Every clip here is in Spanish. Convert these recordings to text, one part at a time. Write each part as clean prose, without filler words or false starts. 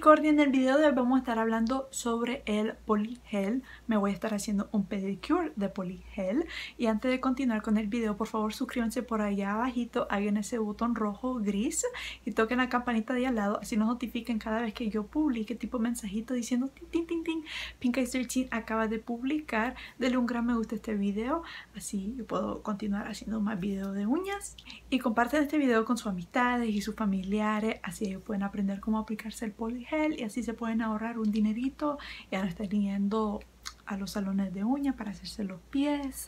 Cordy, en el video de hoy vamos a estar hablando sobre el Polygel. Me voy a estar haciendo un pedicure de Polygel. Y antes de continuar con el video, por favor suscríbanse por allá abajito, hagan ese botón rojo gris y toquen la campanita de al lado, así nos notifiquen cada vez que yo publique, tipo mensajito diciendo tin tin tin tin, Pink Eyes 13 acaba de publicar. Denle un gran me gusta a este video, así yo puedo continuar haciendo más videos de uñas. Y compartan este video con sus amistades y sus familiares, así ellos pueden aprender cómo aplicarse el Polygel y así se pueden ahorrar un dinerito y no estar yendo a los salones de uñas para hacerse los pies.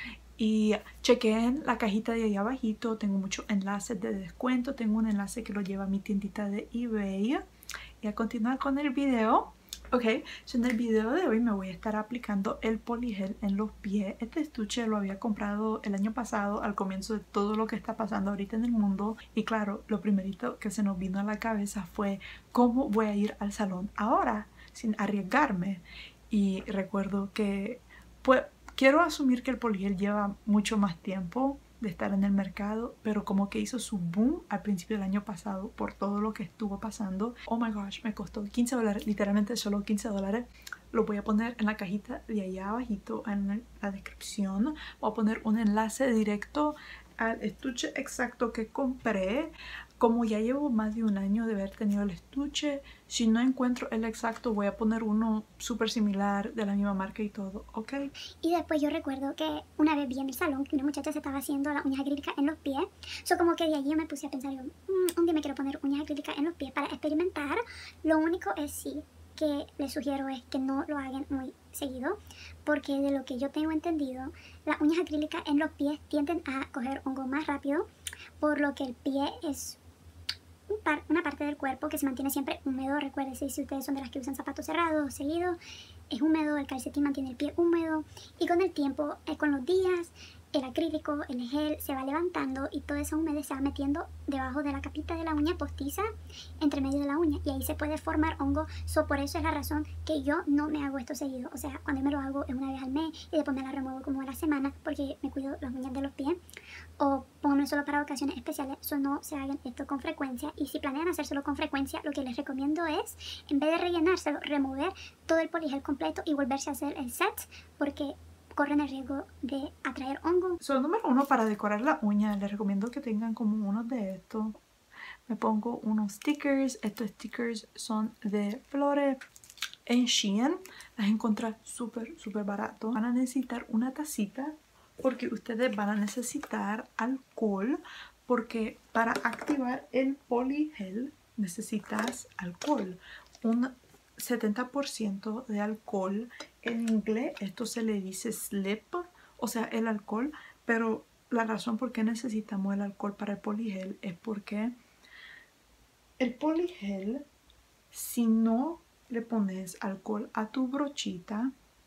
Y chequen la cajita de ahí abajito, tengo muchos enlaces de descuento, tengo un enlace que lo lleva a mi tiendita de eBay. Y a continuar con el video. Ok, en el video de hoy me voy a estar aplicando el Polygel en los pies. Este estuche lo había comprado el año pasado al comienzo de todo lo que está pasando ahorita en el mundo. Y claro, lo primerito que se nos vino a la cabeza fue ¿cómo voy a ir al salón ahora sin arriesgarme? Y recuerdo que pues quiero asumir que el Polygel lleva mucho más tiempo de estar en el mercado, pero como que hizo su boom al principio del año pasado por todo lo que estuvo pasando. Oh my gosh, me costó $15, literalmente solo $15. Lo voy a poner en la cajita de allá abajito en la descripción. Voy a poner un enlace directo al estuche exacto que compré. Como ya llevo más de un año de haber tenido el estuche, si no encuentro el exacto voy a poner uno súper similar de la misma marca y todo, ¿ok? Y después yo recuerdo que una vez vi en el salón que una muchacha se estaba haciendo las uñas acrílicas en los pies. Como que de allí yo me puse a pensar, un día me quiero poner uñas acrílicas en los pies para experimentar. Lo único es sí que les sugiero es que no lo hagan muy seguido, porque de lo que yo tengo entendido, las uñas acrílicas en los pies tienden a coger hongo más rápido, por lo que el pie es una parte del cuerpo que se mantiene siempre húmedo. Recuérdense, si ustedes son de las que usan zapatos cerrados seguido, es húmedo, el calcetín mantiene el pie húmedo y con el tiempo, con los días, el acrílico, el gel se va levantando y toda esa humedad se va metiendo debajo de la capita de la uña postiza, entre medio de la uña, y ahí se puede formar hongo. Por eso es la razón que yo no me hago esto seguido. O sea, cuando me lo hago es una vez al mes y después me la remuevo como a la semana porque me cuido las uñas de los pies, o pongo solo para ocasiones especiales. No se hagan esto con frecuencia, y si planean hacérselo con frecuencia, lo que les recomiendo es, en vez de rellenárselo, remover todo el Polygel completo y volverse a hacer el set, porque corren el riesgo de atraer hongo. Número uno, para decorar la uña les recomiendo que tengan como unos de estos. Me pongo unos stickers. Estos stickers son de flores en Shein. Las encontré súper barato. Van a necesitar una tacita porque ustedes van a necesitar alcohol, porque para activar el Polygel necesitas alcohol, un 70% de alcohol. En inglés esto se le dice slip, o sea el alcohol, pero la razón por qué necesitamos el alcohol para el Polygel es porque el Polygel, si no le pones alcohol a tu brochita,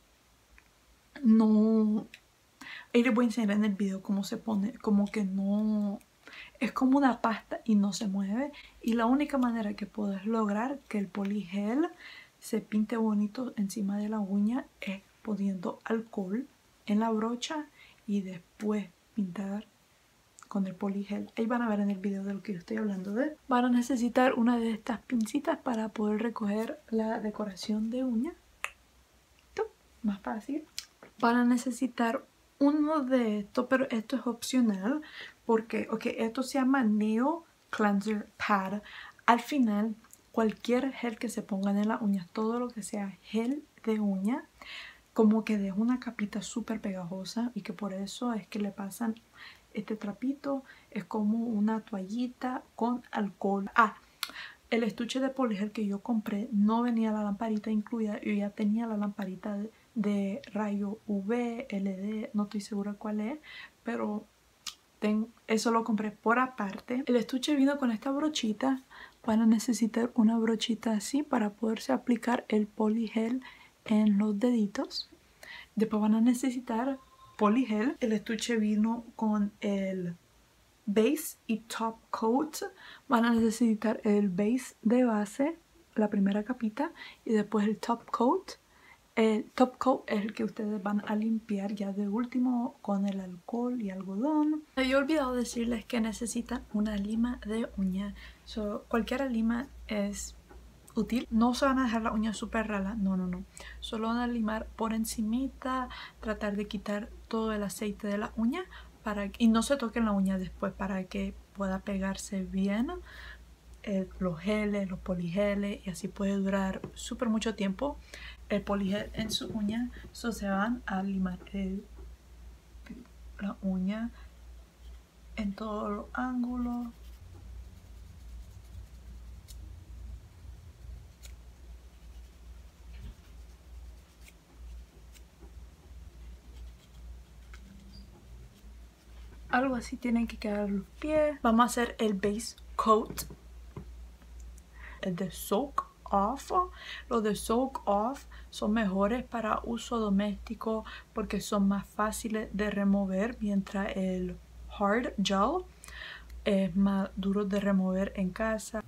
no... Ahí les voy a enseñar en el video cómo se pone, como que no... Es como una pasta y no se mueve. Y la única manera que puedes lograr que el Polygel se pinte bonito encima de la uña es poniendo alcohol en la brocha y después pintar con el Polygel. Ahí van a ver en el video de lo que yo estoy hablando de. Van a necesitar una de estas pincitas para poder recoger la decoración de uña. Más fácil. Van a necesitar uno de estos, pero esto es opcional porque, esto se llama Nail Cleanser Pad. Al final, cualquier gel que se pongan en las uñas, todo lo que sea gel de uña, como que deja una capita súper pegajosa, y que por eso es que le pasan este trapito. Es como una toallita con alcohol. El estuche de Polygel que yo compré no venía la lamparita incluida. Yo ya tenía la lamparita de rayo UV, LED, no estoy segura cuál es, pero eso lo compré por aparte. El estuche vino con esta brochita. Van a necesitar una brochita así para poderse aplicar el Polygel en los deditos. Después van a necesitar Polygel. El estuche vino con el base y top coat. Van a necesitar el base de base, la primera capita, y después el top coat. El top coat es el que ustedes van a limpiar ya de último con el alcohol y algodón. Me había olvidado decirles que necesitan una lima de uña. Cualquier lima es útil. No se van a dejar la uña súper rala, no, no, no. Solo van a limar por encimita, tratar de quitar todo el aceite de la uña y no se toquen la uña después para que pueda pegarse bien los geles, los poligeles, y así puede durar súper mucho tiempo el poligel en su uña. So se van a limar la uña en todos los ángulos. Algo así tienen que quedar los pies. Vamos a hacer el base coat, el de soak off. Los de soak off son mejores para uso doméstico porque son más fáciles de remover, mientras el hard gel es más duro de remover en casa.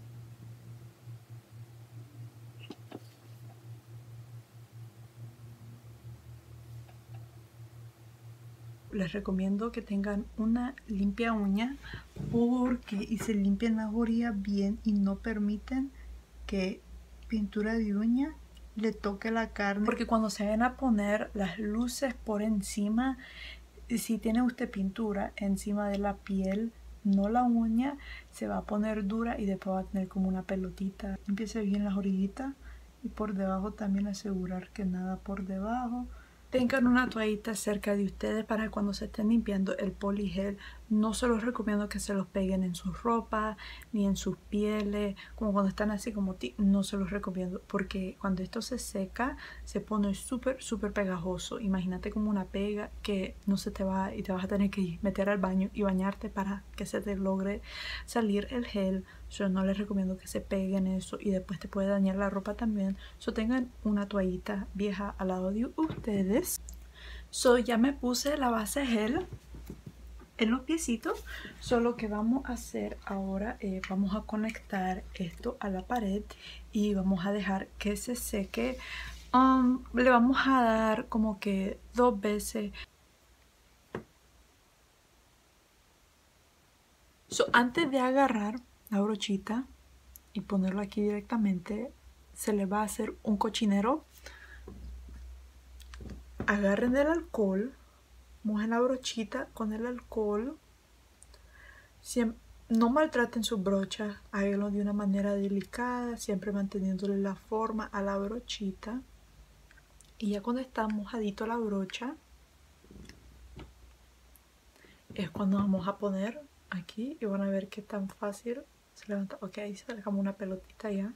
Les recomiendo que tengan una limpia uña y se limpien las orillas bien y no permiten que pintura de uña le toque la carne, porque cuando se van a poner las luces por encima, si tiene usted pintura encima de la piel, no la uña, se va a poner dura y después va a tener como una pelotita. Empiece bien las orillitas y por debajo también asegurar que nada por debajo. Tengan una toallita cerca de ustedes para cuando se estén limpiando el poligel. No se los recomiendo que se los peguen en sus ropas ni en sus pieles, como cuando están así como no se los recomiendo, porque cuando esto se seca se pone súper pegajoso. Imagínate como una pega que no se te va y te vas a tener que meter al baño y bañarte para que se te logre salir el gel. Yo no les recomiendo que se peguen eso y después te puede dañar la ropa también. Tengan una toallita vieja al lado de ustedes. Ya me puse la base gel en los piecitos. Lo que vamos a hacer ahora es vamos a conectar esto a la pared y vamos a dejar que se seque. Le vamos a dar como que 2 veces. Antes de agarrar la brochita y ponerlo aquí directamente, se le va a hacer un cochinero. Agarren el alcohol, mojen la brochita con el alcohol. No maltraten sus brochas, háganlo de una manera delicada, siempre manteniéndole la forma a la brochita. Y ya cuando está mojadito la brocha, es cuando vamos a poner aquí y van a ver qué tan fácil se levanta. Ok, ahí se deja como una pelotita ya.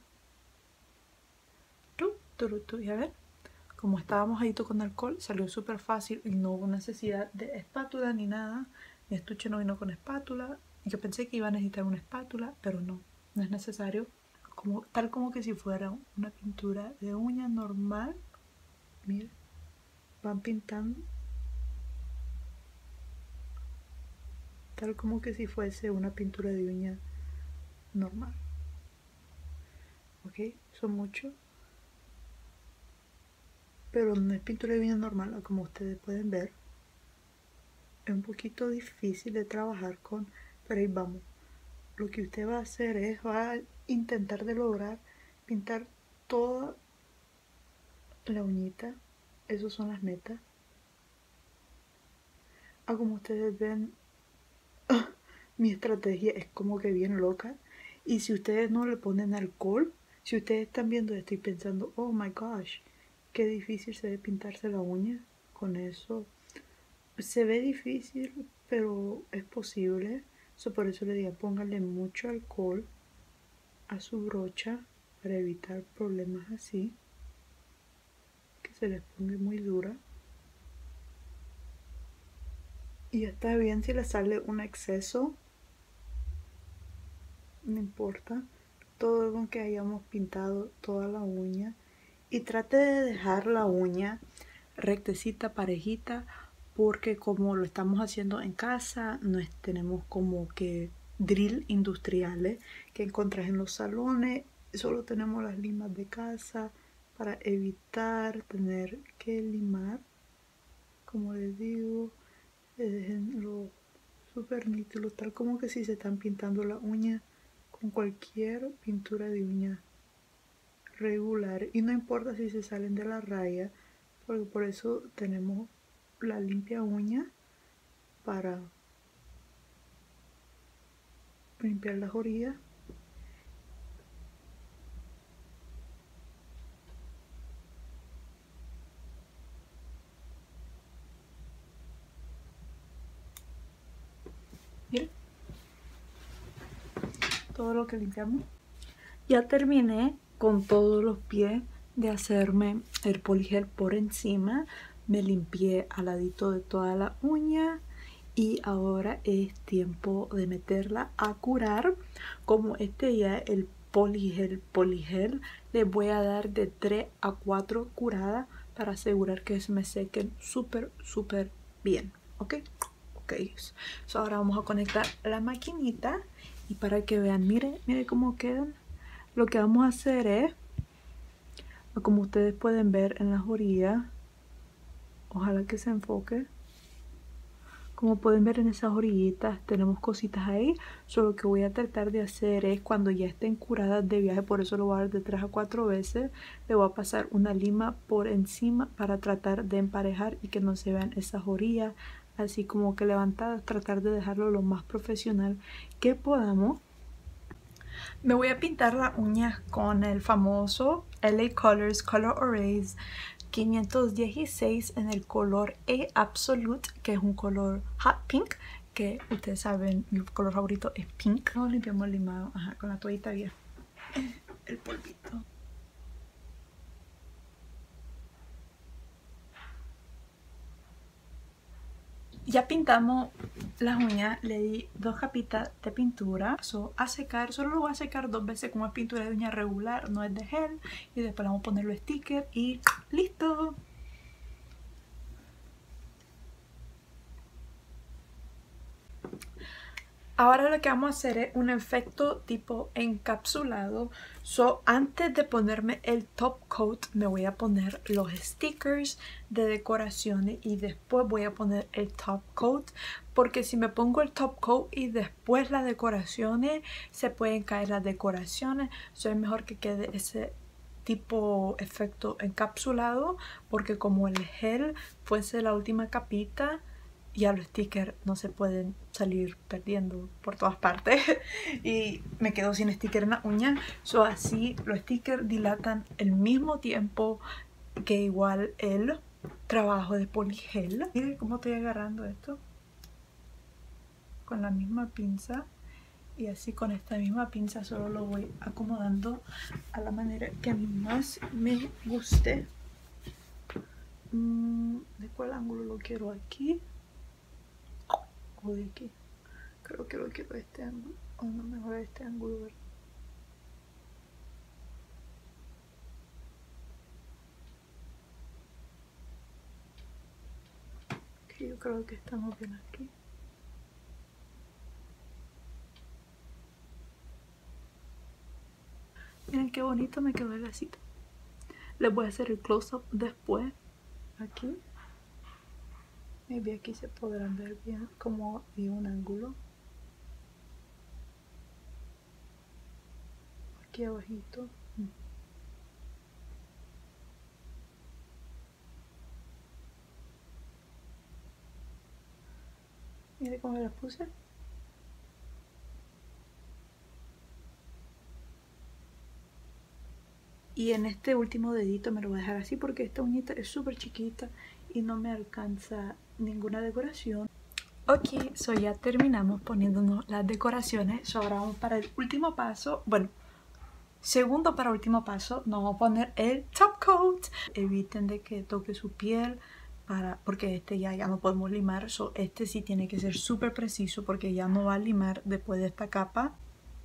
Y a ver, como estaba mojadito con alcohol, salió súper fácil y no hubo necesidad de espátula ni nada. Mi estuche no vino con espátula. Yo pensé que iba a necesitar una espátula, pero no es necesario. Tal como que si fuera una pintura de uña normal. Miren, van pintando tal como que si fuese una pintura de uña normal. Ok, son muchos, pero no es pintura de uña normal, como ustedes pueden ver. Es un poquito difícil de trabajar con, pero ahí vamos. Lo que usted va a hacer es, va a intentar de lograr pintar toda la uñita. Esas son las metas. Como ustedes ven, mi estrategia es como que bien loca. Y si ustedes no le ponen alcohol, si ustedes están viendo esto y pensando, oh my gosh, qué difícil se ve pintarse la uña con eso. Se ve difícil, pero es posible. Por eso le digo, pónganle mucho alcohol a su brocha para evitar problemas así, que se les ponga muy dura. Y está bien si le sale un exceso, no importa, todo con que hayamos pintado toda la uña. Y trate de dejar la uña rectecita, parejita, porque como lo estamos haciendo en casa, no tenemos como que drill industriales que encontrás en los salones. Solo tenemos las limas de casa para evitar tener que limar. Como les digo, déjenlo súper nítido, tal como que si se están pintando la uña con cualquier pintura de uña regular y no importa si se salen de la raya, porque por eso tenemos la limpia uña para limpiar las orillas. Miren todo lo que limpiamos. Ya terminé con todos los pies de hacerme el poligel por encima. Me limpié al ladito de toda la uña y ahora es tiempo de meterla a curar. Como este ya es el poligel, le voy a dar de 3 a 4 curadas para asegurar que se me sequen súper bien, ¿ok? Ok, so ahora vamos a conectar la maquinita y para que vean, mire cómo quedan. Lo que vamos a hacer es, como ustedes pueden ver en las orillas, ojalá que se enfoque. Como pueden ver en esas orillitas tenemos cositas ahí. Solo lo que voy a tratar de hacer es cuando ya estén curadas de viaje, por eso lo voy a dar de 3 a 4 veces, le voy a pasar una lima por encima para tratar de emparejar y que no se vean esas orillas así como que levantadas. Tratar de dejarlo lo más profesional que podamos. Me voy a pintar las uñas con el famoso LA Colors Color Erase 516 en el color A Absolute, que es un color hot pink, que ustedes saben mi color favorito es pink. Nos limpiamos el limado con la toallita bien, el polvito. Ya pintamos las uñas, le di 2 capitas de pintura a secar. Solo lo voy a secar 2 veces, como es pintura de uña regular, no es de gel. Y después le vamos a poner los stickers y ¡listo! Ahora lo que vamos a hacer es un efecto tipo encapsulado. Antes de ponerme el top coat me voy a poner los stickers de decoraciones y después voy a poner el top coat, porque si me pongo el top coat y después las decoraciones se pueden caer las decoraciones. Es mejor que quede ese tipo efecto encapsulado, porque como el gel fuese la última capita, ya los stickers no se pueden salir perdiendo por todas partes y me quedo sin sticker en la uña. Así los stickers dilatan el mismo tiempo que igual el trabajo de poligel. Miren cómo estoy agarrando esto con la misma pinza, y así con esta misma pinza solo lo voy acomodando a la manera que a mí más me guste. ¿De cuál ángulo lo quiero? ¿Aquí o de aquí? Creo que lo quiero de este ángulo, o no, mejor de este ángulo, ¿verdad? Ok, yo creo que estamos bien aquí. Miren qué bonito me quedó el lacito. Les voy a hacer el close-up después. Aquí. Maybe aquí se podrán ver bien como vi un ángulo. Aquí abajito. Miren cómo las puse. Y en este último dedito me lo voy a dejar así porque esta uñita es súper chiquita y no me alcanza ninguna decoración. Ok, ya terminamos poniéndonos las decoraciones. Ahora vamos para el último paso. Bueno, segundo para último paso, nos vamos a poner el top coat. Eviten de que toque su piel, porque este ya no podemos limar. Este sí tiene que ser súper preciso porque ya no va a limar después de esta capa.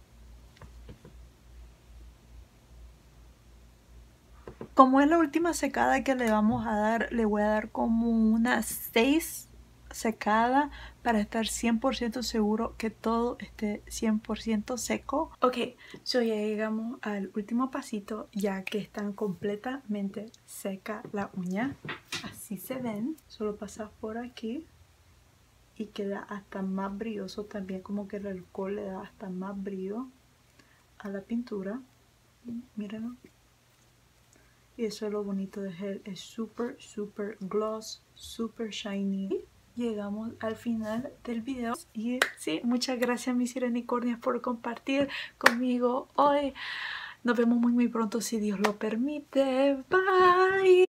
Como es la última secada que le vamos a dar, le voy a dar como unas 6 secadas para estar 100% seguro que todo esté 100% seco. Ok, ya llegamos al último pasito, ya que están completamente seca la uña. Así se ven. Solo pasas por aquí y queda hasta más brilloso también, como que el alcohol le da hasta más brillo a la pintura. Mírenlo. Y eso es lo bonito de gel, es súper gloss, súper shiny. Llegamos al final del video y sí, muchas gracias mis sirenicornias por compartir conmigo hoy. Nos vemos muy pronto si Dios lo permite. Bye.